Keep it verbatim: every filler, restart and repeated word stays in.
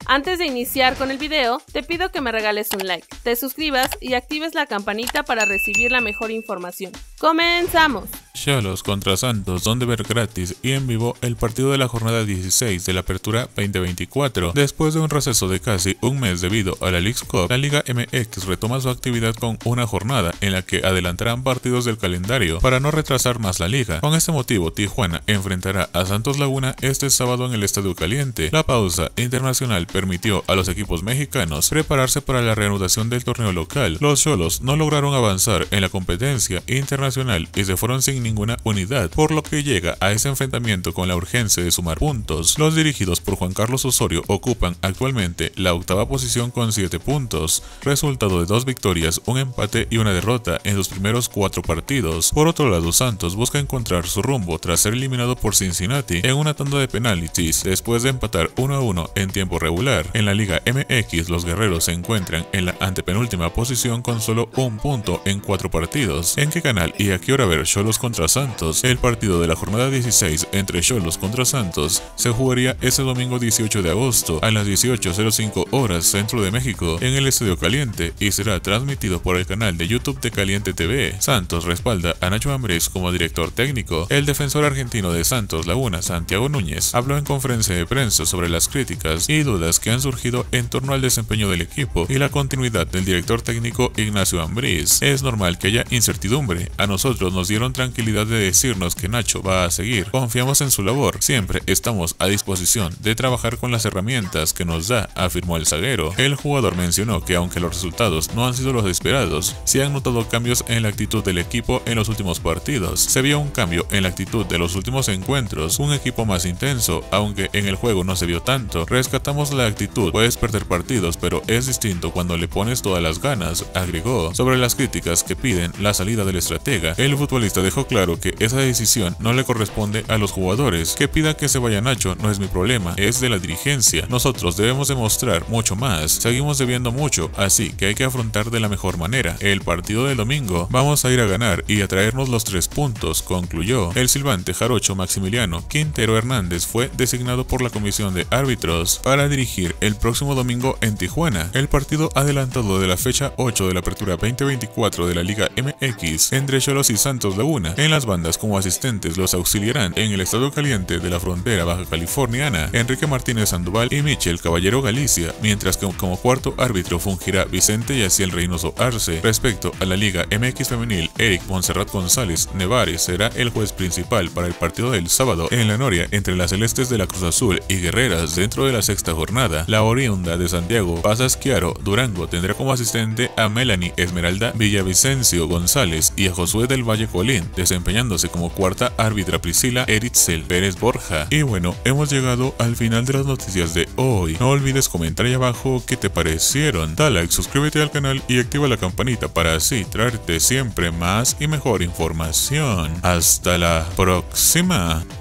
Antes de iniciar con el video, te pido que me regales un like, te suscribas y actives la campanita para recibir la mejor información. ¡Comenzamos! Xolos contra Santos, donde ver gratis y en vivo el partido de la jornada dieciséis de la Apertura veinte veinticuatro. Después de un receso de casi un mes debido a la Leagues Cup, la Liga M X retoma su actividad con una jornada en la que adelantarán partidos del calendario para no retrasar más la liga. Con este motivo, Tijuana enfrentará a Santos Laguna este sábado en el Estadio Caliente. La pausa internacional permitió a los equipos mexicanos prepararse para la reanudación del torneo local. Los Xolos no lograron avanzar en la competencia internacional y se fueron sin ninguna unidad, por lo que llega a ese enfrentamiento con la urgencia de sumar puntos. Los dirigidos por Juan Carlos Osorio ocupan actualmente la octava posición con siete puntos, resultado de dos victorias, un empate y una derrota en sus primeros cuatro partidos. Por otro lado, Santos busca encontrar su rumbo tras ser eliminado por Cincinnati en una tanda de penaltis después de empatar uno a uno en tiempo regular. En la Liga M X, los guerreros se encuentran en la antepenúltima posición con solo un punto en cuatro partidos. ¿En qué canal y a qué hora ver Xolos contra Santos? El partido de la jornada dieciséis entre Xolos contra Santos se jugaría ese domingo dieciocho de agosto a las dieciocho cero cinco horas Centro de México en el Estadio Caliente y será transmitido por el canal de YouTube de Caliente T V. Santos respalda a Nacho Ambriz como director técnico. El defensor argentino de Santos Laguna, Santiago Núñez, habló en conferencia de prensa sobre las críticas y dudas que han surgido en torno al desempeño del equipo y la continuidad del director técnico Ignacio Ambriz. Es normal que haya incertidumbre. A nosotros nos dieron tranquilidad de decirnos que Nacho va a seguir. Confiamos en su labor. Siempre estamos a disposición de trabajar con las herramientas que nos da, afirmó el zaguero. El jugador mencionó que aunque los resultados no han sido los esperados, se han notado cambios en la actitud del equipo en los últimos partidos. Se vio un cambio en la actitud de los últimos encuentros, un equipo más intenso, aunque en el juego no se vio tanto. Rescatamos la actitud. Puedes perder partidos, pero es distinto cuando le pones todas las ganas, agregó. Sobre las críticas que piden la salida del estratega, el futbolista dejó claro que esa decisión no le corresponde a los jugadores. Que pida que se vaya Nacho no es mi problema, es de la dirigencia. Nosotros debemos demostrar mucho más, seguimos debiendo mucho, así que hay que afrontar de la mejor manera. El partido del domingo vamos a ir a ganar y a traernos los tres puntos, concluyó. El silbante jarocho Maximiliano Quintero Hernández fue designado por la comisión de árbitros para dirigir el próximo domingo en Tijuana, el partido adelantado de la fecha ocho de la Apertura veinte veinticuatro de la Liga M X entre Xolos y Santos Laguna. En las bandas como asistentes los auxiliarán en el Estadio Caliente de la frontera baja californiana Enrique Martínez Sandoval y Michel Caballero Galicia, mientras que como cuarto árbitro fungirá Vicente Yaciel Reynoso Arce. Respecto a la Liga M X femenil, Eric Monserrat González Nevares será el juez principal para el partido del sábado en la Noria entre las celestes de la Cruz Azul y Guerreras dentro de la sexta jornada. La oriunda de Santiago Pasasquiaro Durango tendrá como asistente a Melanie Esmeralda Villavicencio González y a Josué del Valle Colín, desempeñándose como cuarta árbitra Priscila Eritzel Pérez Borja. Y bueno, hemos llegado al final de las noticias de hoy. No olvides comentar ahí abajo qué te parecieron. Da like, suscríbete al canal y activa la campanita para así traerte siempre más y mejor información. Hasta la próxima.